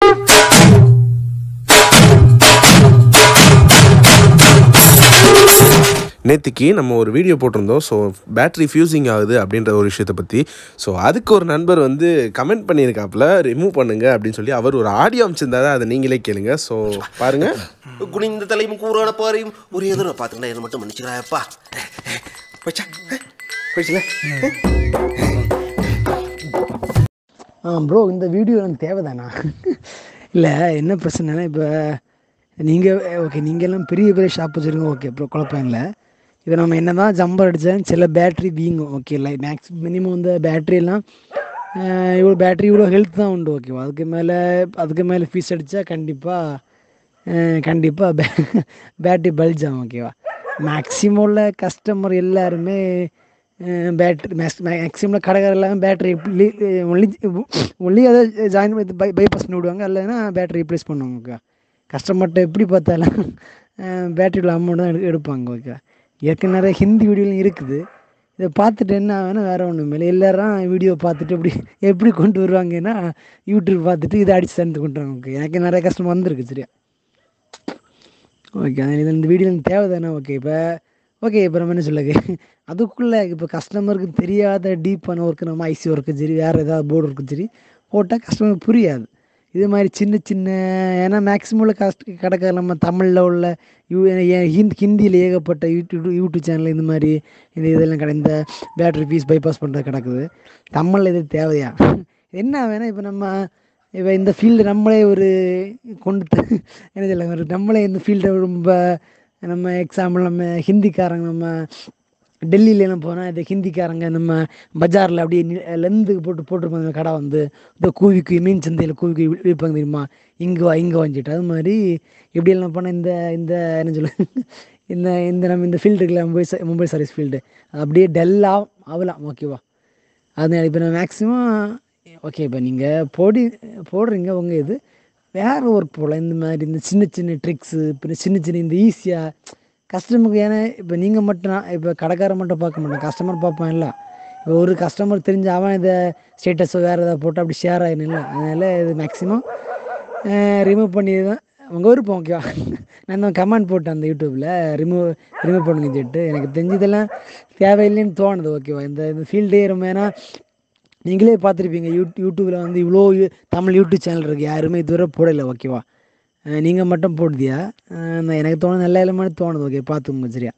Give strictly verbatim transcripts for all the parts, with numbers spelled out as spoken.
நேற்றுக்கு நம்ம ஒரு வீடியோ போட்டிருந்தோம். ஸோ பேட்ரி ஃபியூசிங் ஆகுது அப்படின்ற ஒரு விஷயத்தை பற்றி. ஸோ அதுக்கு ஒரு நண்பர் வந்து கமெண்ட் பண்ணியிருக்காப்புல, ரிமூவ் பண்ணுங்க அப்படின்னு சொல்லி. அவர் ஒரு ஆடியோ அமைச்சிருந்தாரு, அதை நீங்களே கேளுங்க. ஸோ பாருங்கள். குனிந்த தலையும் கூறான பாறையும் ஒரு எதிர பார்த்துக்கிட்டா என்ன மட்டும் மன்னிச்சுக்கிறாப்பா. போச்சா போயிடுச்சுல. ஆ ப்ரோ, இந்த வீடியோ எனக்கு தேவைதானா? இல்லை, என்ன பிரச்சனைனா, இப்போ நீங்கள் ஓகே, நீங்கள் எல்லாம் பெரிய பெரிய ஷாப் வச்சுருங்க, ஓகே ப்ரோ, குழப்பம் இல்லை. இப்போ நம்ம என்ன தான் ஜம்பர் அடித்தாலும் சில பேட்ரி வீங்கும், ஓகே இல்லை. மேக்ஸ் மினிமம் இந்த பேட்ரியெல்லாம் இவ்வளோ பேட்ரி இவ்வளோ ஹெல்த் தான் உண்டு, ஓகேவா. அதுக்கு மேலே அதுக்கு மேலே ஃபீஸ் அடித்தா கண்டிப்பாக கண்டிப்பாக பே பேட்ரி பல்ஜ் ஆகும், ஓகேவா. மேக்ஸிமம் உள்ள கஸ்டமர் எல்லாருமே பேட்ரி மேக்ஸ் மேக்ஸிமம் கடைக்கார எல்லாமே பேட்ரி ஒன்லி ஒன்லி அதை ஜாயின் பண்ணி பை பைபாஸ் பண்ணி விடுவாங்க, இல்லைன்னா பேட்ரி ரீப்ளேஸ் பண்ணுவாங்க, ஓகே. கஸ்டமர்கிட்ட எப்படி பார்த்தாலும் பேட்டரியில் அமௌண்ட் தான் எடு எடுப்பாங்க, ஓகே. ஏற்கனவே நிறைய ஹிந்தி வீடியோலாம் இருக்குது. இதை பார்த்துட்டு என்ன ஆகுனா, வேறு ஒன்றும் இல்லை, எல்லோரும் வீடியோ பார்த்துட்டு எப்படி எப்படி கொண்டு வருவாங்கன்னா, யூடியூப் பார்த்துட்டு இதை அடித்து சேர்ந்து கொண்டு வருவாங்க, ஓகே. எனக்கு நிறைய கஷ்டம் வந்திருக்கு, சரியா. ஓகே, இது இந்த வீடியோ எனக்கு தேவை தானே, ஓகே. இப்போ ஓகே, இப்போ நம்ம என்ன சொல்லுங்க, அதுக்குள்ளே இப்போ கஸ்டமருக்கு தெரியாத டீப்பான ஒர்க்கு, நம்ம ஐசி ஒர்க்கு சரி, வேறு ஏதாவது போர்டு ஒர்க்கு சரி போட்டால் கஸ்டமருக்கு புரியாது. இது மாதிரி சின்ன சின்ன, ஏன்னா மேக்ஸிமம் உள்ள கஷ்ட கிடக்க நம்ம தமிழில் உள்ள யூ ஹிந்தி ஹிந்தியில் ஏகப்பட்ட யூடியூப் யூடியூப் சேனல் இந்த மாதிரி இந்த இதெல்லாம் கடை இந்த பேட்ரி ஃபீஸ் பைபாஸ் பண்ணுறது கிடக்குது. தமிழில் இது தேவையா? என்ன வேணால் இப்போ நம்ம இப்போ இந்த ஃபீல்டு நம்மளே ஒரு கொண்டு என்ன சொல்ல, நம்மளே இந்த ஃபீல்டை ரொம்ப நம்ம எக்ஸாம்பிள் நம்ம ஹிந்திக்காரங்க நம்ம டெல்லியிலலாம் போனால் இந்த ஹிந்திக்காரங்க நம்ம பஜாரில் அப்படியே லெந்துக்கு போட்டு போட்டிருப்பாங்க கடை வந்து இந்த கூவிக்கு மீன் சந்தையில் கூவிக்கு விற்பாங்க தெரியுமா, இங்கே வா இங்கே வாங்கிட்டு. அது மாதிரி எப்படியெல்லாம் போனால் இந்த இந்த என்ன சொல்ல இந்த இந்த நம்ம இந்த ஃபீல்டுக்குள்ள மும்பை மும்பை சர்வீஸ் ஃபீல்டு அப்படியே டல்லாக ஆகலாம், ஓகேவா. அதனால இப்போ நான் மேக்ஸிமம் ஓகே, இப்போ நீங்கள் போடி போடுறீங்க உங்கள் இது வேறு ஒர்க் போடலாம். இந்த மாதிரி இந்த சின்ன சின்ன ட்ரிக்ஸு, இப்போ சின்ன சின்ன இந்த ஈஸியாக கஸ்டமருக்கு. ஏன்னா இப்போ நீங்கள் மட்டும் இப்போ கடைக்காரன் மட்டும் பார்க்க மாட்டேன், கஸ்டமர் பார்ப்பான். இல்லை, இப்போ ஒரு கஸ்டமர் தெரிஞ்ச அவன் இதை ஸ்டேட்டஸோ வேறு எதாவது போட்டு அப்படி ஷேர் ஆகிடும். இல்லை, அதனால் இது மேக்ஸிமம் ரிமூவ் பண்ணி தான் உங்கள் விருப்பம், ஓகேவா. நான் தான் கமெண்ட் போட்டேன் அந்த யூடியூப்பில், ரிமூவ் ரிமூவ் பண்ணுங்க சொல்லிட்டு. எனக்கு தெரிஞ்சதெல்லாம் தேவையில்லைன்னு தோணுது, ஓகேவா. இந்த இந்த ஃபீல்டே ரொம்ப, ஏன்னா நீங்களே பார்த்துருப்பீங்க யூ யூடியூப்பில் வந்து இவ்வளோ தமிழ் யூடியூப் சேனல் இருக்குது, யாருமே இதுவரை போடலை, ஓகேவா. நீங்கள் மட்டும் போடுதியா? எனக்கு தோணுது நல்ல இல்லைமான்னு தோணுது, ஓகே. பார்த்துங்க, சரியா.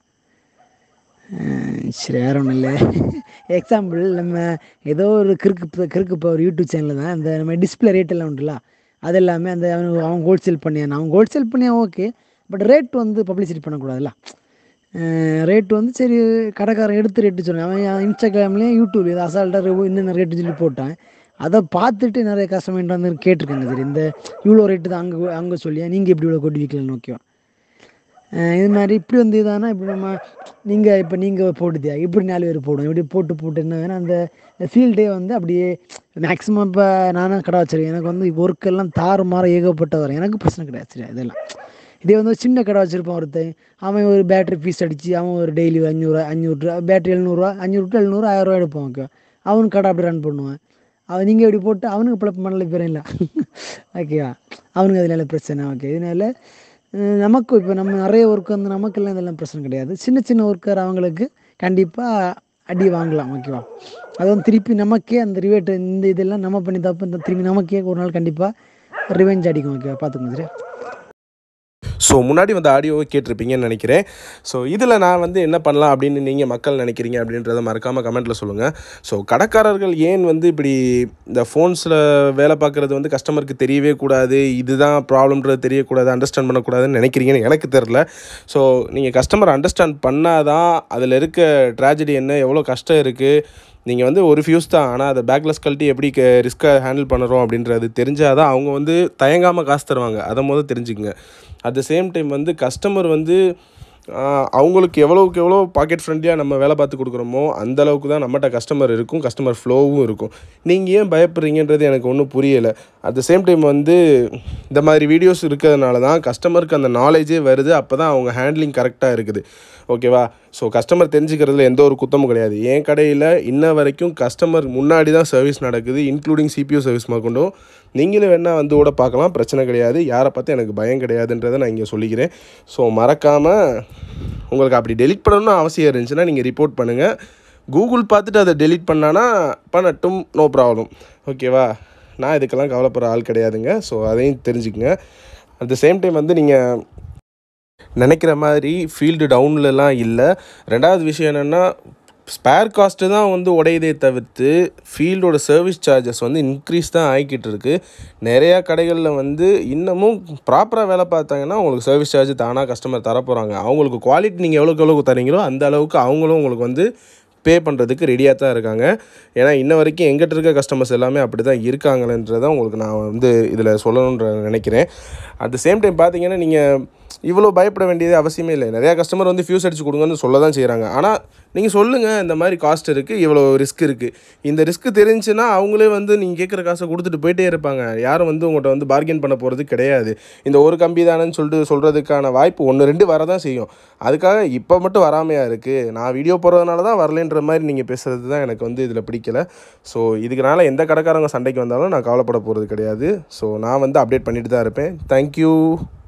சரி, வேறு ஒன்றும் இல்லை. எக்ஸாம்பிள் நம்ம ஏதோ ஒரு கிறுக்கு கிறுக்கு இப்போ ஒரு யூடியூப் சேனலில் தான் அந்த நம்ம டிஸ்பிளே ரேட்டெல்லாம் உண்டுல்ல, அது எல்லாமே அந்த அவன் அவங்க ஹோல்சேல் பண்ணியான், அவங்க ஹோல்சேல் பண்ணியா ஓகே. பட் ரேட் வந்து பப்ளிசிட்டி பண்ணக்கூடாதுல்ல. ரேட்டு வந்து சரி கடைக்காரன் எடுத்து ரேட்டு சொன்னான், அவன் இன்ஸ்டாகிராம்லேயும் யூடியூப்லேயும் இது அசால்ட்டாக இன்னும் ரேட்டு சொல்லி போட்டான். அதை பார்த்துட்டு நிறைய கஸ்டமர் வந்து கேட்டிருக்காங்க, சரி இந்த இவ்வளோ ரேட்டு தான் அங்கே அங்கே சொல்லியா, நீங்கள் எப்படி இவ்வளோ கொட்டி விற்கலான்னு, ஓகேவா. இது மாதிரி இப்படி வந்து இதானா இப்படி நம்ம நீங்கள் இப்போ நீங்கள் போட்டுதியா இப்படி நாலு பேர் போடும், இப்படி போட்டு போட்டு என்ன வேணால் அந்த ஃபீல்டே வந்து அப்படியே மேக்ஸிமம். இப்போ நானும் கடை வச்சிருக்கேன், எனக்கு வந்து ஒர்க்கெல்லாம் தாறு மாற ஏகப்பட்ட வரும், எனக்கு பிரச்சனை கிடையாது, சரியா. இதெல்லாம் இதே வந்து ஒரு சின்ன கடை வச்சுருப்பான் ஒருத்தன், அவன் ஒரு பேட்ரி ஃபீஸ் அடித்து அவன் ஒரு டெய்லி அஞ்சூறுரூவா அஞ்சூறுரூவா பேட்ரி எழுநூறுவா அஞ்சூறு டு எழுநூறு ஆயிரரூவா எடுப்பான், ஓகே. அவனுக்கு கடை அப்படி ரன் பண்ணுவான். அவன் நீங்கள் இப்படி போட்டு அவனுக்கு பிழப்பு பண்ணல பேரும் இல்லை, ஓகேவா. அவனுக்கு அதனால பிரச்சனை, ஓகே. இதனால நமக்கு இப்போ நம்ம நிறைய ஒர்க் வந்து நமக்கெல்லாம் இதெல்லாம் பிரச்சனை கிடையாது. சின்ன சின்ன ஒர்க்கர் அவங்களுக்கு கண்டிப்பாக அடி வாங்கலாம், ஓகேவா. அது வந்து திருப்பி நமக்கே அந்த ரிவேட் இந்த இதெல்லாம் நம்ம பண்ணி தப்பு இந்த திரும்பி நமக்கே ஒரு நாள் கண்டிப்பாக ரிவெஞ்ச் அடிக்கும், ஓகேவா. பார்த்துக்கோங்க, சரி. ஸோ முன்னாடி வந்து ஆடியோவை கேட்டிருப்பீங்கன்னு நினைக்கிறேன். ஸோ இதில் நான் வந்து என்ன பண்ணலாம் அப்படின்னு நீங்கள் மக்கள் நினைக்கிறீங்க அப்படின்றத மறக்காமல் கமெண்ட்டில் சொல்லுங்கள். ஸோ கடைக்காரர்கள் ஏன் வந்து இப்படி இந்த ஃபோன்ஸில் வேலை பார்க்குறது வந்து கஸ்டமருக்கு தெரியவே கூடாது, இதுதான் ப்ராப்ளம்ன்றது தெரியக்கூடாது, அண்டர்ஸ்டாண்ட் பண்ணக்கூடாதுன்னு நினைக்கிறீங்கன்னு எனக்கு தெரில. ஸோ நீங்கள் கஸ்டமர் அண்டர்ஸ்டாண்ட் பண்ணால் தான் அதில் இருக்க ட்ராஜடி என்ன, எவ்வளோ கஷ்டம் இருக்குது. நீங்கள் வந்து ஒரு ஃபியூஸ் தான், ஆனால் அதை பேக்லெஸ் கழட்டி எப்படி க ரிஸ்க்காக ஹேண்டில் பண்ணுறோம் அப்படின்றது தெரிஞ்சால் தான் அவங்க வந்து தயங்காமல் காசு தருவாங்க. அதை முதல் தெரிஞ்சுக்குங்க. அட் த சேம் டைம் வந்து கஸ்டமர் வந்து அவங்களுக்கு எவ்வளோக்கு எவ்வளோ பாக்கெட் ஃப்ரெண்ட்லியாக நம்ம வேலை பார்த்து கொடுக்குறோமோ அந்தளவுக்கு தான் நம்மகிட்ட கஸ்டமர் இருக்கும், கஸ்டமர் ஃப்ளோவும் இருக்கும். நீங்கள் ஏன் பயப்படுறீங்கன்றது எனக்கு ஒன்றும் புரியலை. அட் த சேம் டைம் வந்து இந்த மாதிரி வீடியோஸ் இருக்கிறதுனால தான் கஸ்டமருக்கு அந்த நாலேஜே வருது. அப்போ தான் அவங்க ஹேண்ட்லிங் கரெக்டாக இருக்குது. ஓகேவா? ஸோ கஸ்டமர் தெரிஞ்சுக்கிறதுல எந்த ஒரு குத்தமும் கிடையாது. என் கடையில் இன்ன வரைக்கும் கஸ்டமர் முன்னாடி தான் சர்வீஸ் நடக்குது, இன்க்ளூடிங் சிபியூ சர்வீஸ் முதற்கொண்டும். நீங்களும் வேணால் வந்து கூட பார்க்கலாம், பிரச்சனை கிடையாது. யாரை பார்த்து எனக்கு பயம் கிடையாதுன்றதை நான் இங்கே சொல்லிக்கிறேன். ஸோ மறக்காமல் உங்களுக்கு அப்படி டெலிட் பண்ணணும்னு அவசியம் இருந்துச்சுன்னா நீங்கள் ரிப்போர்ட் பண்ணுங்கள். கூகுள் பார்த்துட்டு அதை டெலிட் பண்ணானா பண்ணட்டும், நோ ப்ராப்ளம். ஓகேவா? நான் இதுக்கெல்லாம் கவலைப்படுற ஆள் கிடையாதுங்க. ஸோ அதையும் தெரிஞ்சுக்கங்க. அட் த சேம் டைம் வந்து நீங்கள் நினைக்கிற மாதிரி ஃபீல்டு டவுன்லலாம் இல்லை. ரெண்டாவது விஷயம் என்னென்னா, ஸ்பேர் காஸ்ட்டு தான் வந்து உடையதே தவிர்த்து ஃபீல்டோட சர்வீஸ் சார்ஜஸ் வந்து இன்க்ரீஸ் தான் ஆகிக்கிட்டு இருக்குது. நிறையா கடைகளில் வந்து இன்னமும் ப்ராப்பராக வேலை பார்த்தாங்கன்னா உங்களுக்கு சர்வீஸ் சார்ஜ் தானாக கஸ்டமர் தரப்போகிறாங்க. அவங்களுக்கு குவாலிட்டி நீங்கள் எவ்வளோக்கு எவ்வளோக்கு தரீங்களோ அந்த அளவுக்கு அவங்களும் உங்களுக்கு வந்து பே பண்ணுறதுக்கு ரெடியாக தான் இருக்காங்க. ஏன்னா இன்ன வரைக்கும் எங்கிட்ட இருக்க கஸ்டமர்ஸ் எல்லாமே அப்படி தான் இருக்காங்களன்றதை உங்களுக்கு நான் வந்து இதில் சொல்லணுன்ற நினைக்கிறேன். அட் த சேம் டைம் பார்த்தீங்கன்னா, நீங்கள் இவ்வளோ பயப்பட வேண்டியது அவசியமே இல்லை. நிறையா கஸ்டமர் வந்து ஃபியூஸ் அடிச்சு கொடுங்கன்னு சொல்ல தான் செய்கிறாங்க. ஆனால் நீங்கள் சொல்லுங்கள், இந்த மாதிரி காஸ்ட் இருக்குது, இவ்வளோ ரிஸ்க் இருக்குது. இந்த ரிஸ்க் தெரிஞ்சுன்னா அவங்களே வந்து நீங்கள் கேட்குற காசை கொடுத்துட்டு போயிட்டே இருப்பாங்க. யாரும் வந்து உங்கள்கிட்ட வந்து பார்கெயின் பண்ண போகிறது கிடையாது. இந்த ஒரு கம்பி தானேன்னு சொல்லிட்டு சொல்கிறதுக்கான வாய்ப்பு ஒன்று ரெண்டு வர தான் செய்யும். அதுக்காக இப்போ மட்டும் வராமையாக இருக்குது, நான் வீடியோ போடுறதுனால தான் வரலேன்ற மாதிரி நீங்கள் பேசுகிறது தான் எனக்கு வந்து இதில் பிடிக்கலை. ஸோ இதுக்குனால எந்த கடைக்காரங்க சண்டைக்கு வந்தாலும் நான் கவலைப்பட போகிறது கிடையாது. ஸோ நான் வந்து அப்டேட் பண்ணிட்டு தான் இருப்பேன். தேங்க்யூ.